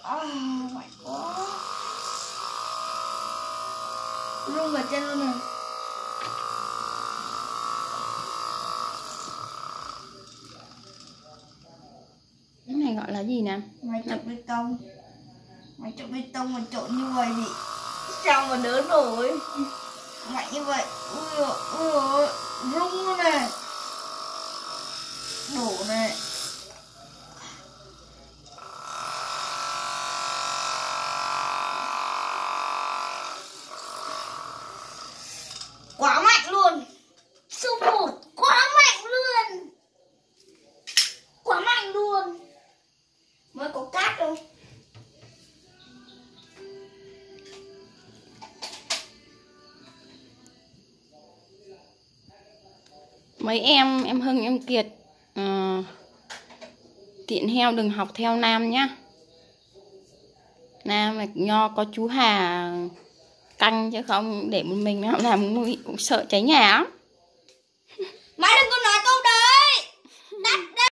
Mạnh quá. Rung vào chân luôn này. Cái này gọi là gì nè? Máy trộn bê tông. Máy trộn bê tông mà trộn như vậy thì sao mà đỡ nổi. Mạnh như vậy. Ui ôi, rung luôn này. Đổ này. Quá mạnh luôn. Số 1 quá mạnh luôn. Quá mạnh luôn. Mới có cát đâu. Mấy em Hưng em Kiệt tiện heo đừng học theo Nam nhá. Nam là nho có chú Hà canh chứ không để một mình làm cũng sợ cháy nhà lắm.